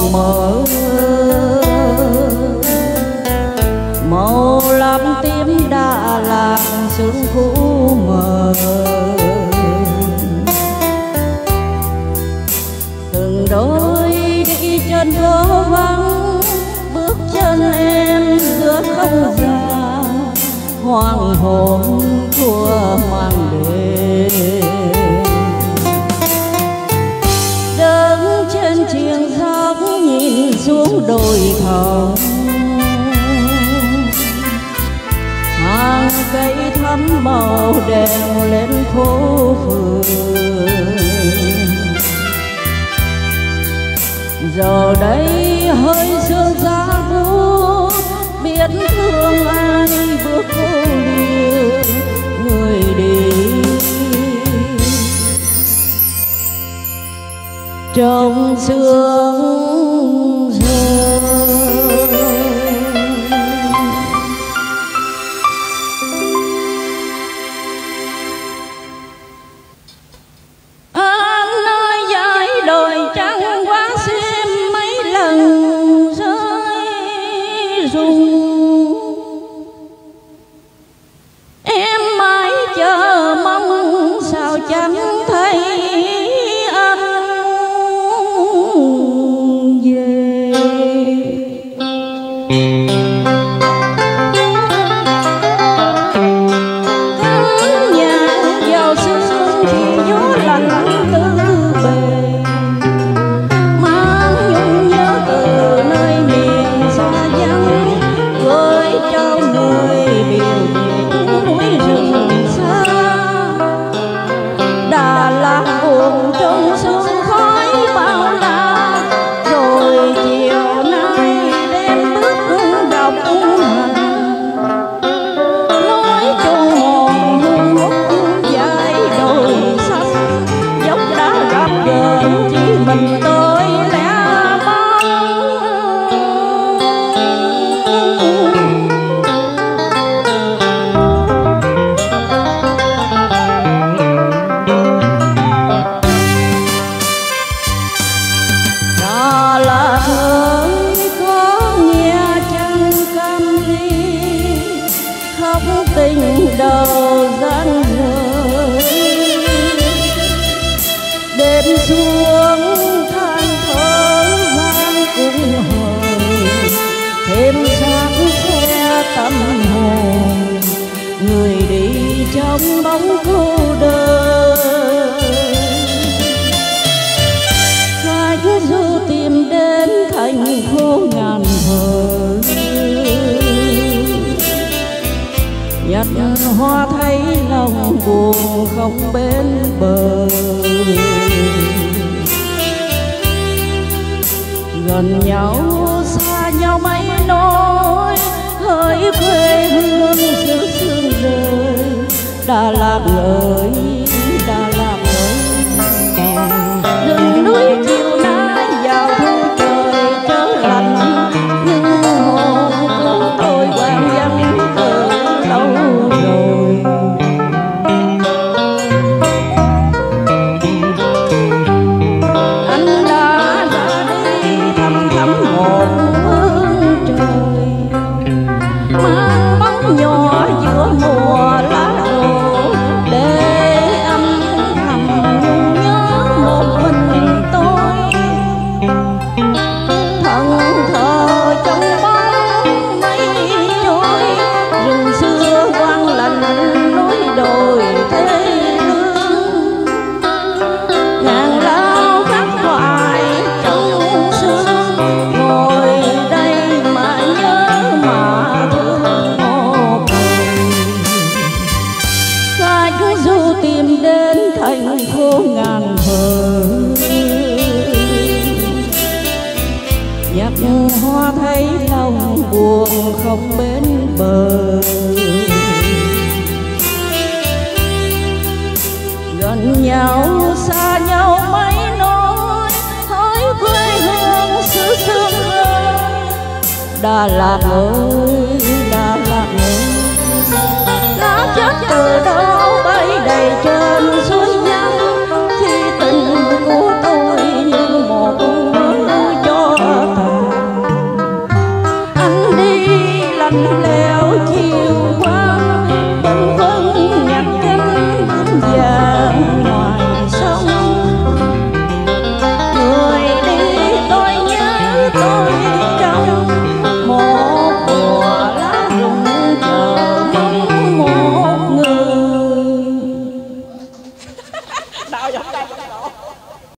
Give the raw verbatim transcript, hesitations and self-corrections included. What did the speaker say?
mơ, màu lam tím Đà Lạt sương phủ mờ. Từng đôi đi chân phố vắng, bước chân em giữa không gian, hoàng hôn thua màn đêm. Đứng trên chiếng dốc nhìn xuống đồi thòng, hàng cây thắm màu đèo lên phố phường. Giờ đây hơi sương giá buốt, biết thương ai bước cô liêu người đi. Trong sương rơi an nơi dải đồi trắng quá xiêm, mấy lần rơi rụng. Em mãi chờ mong sao chẳng thấy anh về. Tháng nhạc vào sương thì gió lạnh tư bề, mang nhung nhớ từ nơi miền xa vắng, gửi cho người biển núi rừng xa. Đà Lạt buồn trong sương khói bao la, rồi chiều nay đêm bước đọc hành. Nói chung hồn hương hút dài đồi xanh, dốc đã gặp gỡ chỉ mình tôi lẻ bóng. Đà Lạt ơi có nghe chăng cam ly, khóc tình đầu gian rời. Đêm xuống than thở vang cung hời, thêm sáng xe tâm hồn người đi trong bóng cô đơn. Khách du tìm đến thành phố ngàn vời, nhặt hoa thấy lòng buồn không bên bờ. Gần nhau xa nhau mấy nỗi, hỡi quê hương xứ sương rơi. Đà Lạt ơi, Đà Lạt ơi, rừng núi chiều nay vào thu trời trở lạnh, nhưng hồn của tôi quen dân từ lâu rồi. Anh đã ra đi thăm thăm một phương trời, mang bóng nhỏ giữa mùa lá đổ, để âm thầm nhung nhớ một mình tôi. Thần thờ trong bóng mây trôi, rừng xưa quang lạnh núi đồi thế lương. Ngàn lao khắc khoải trong sương, ngồi đây mà nhớ mà thương một mình. Khách du tìm đến thành phố ngàn vời, nhặt hoa thấy lòng buồn không bên bờ. Gần nhau xa nhau mấy nỗi, hỡi quê hương xứ sương rơi. Đà Lạt ơi, Đà Lạt ơi, lá chết từ đâu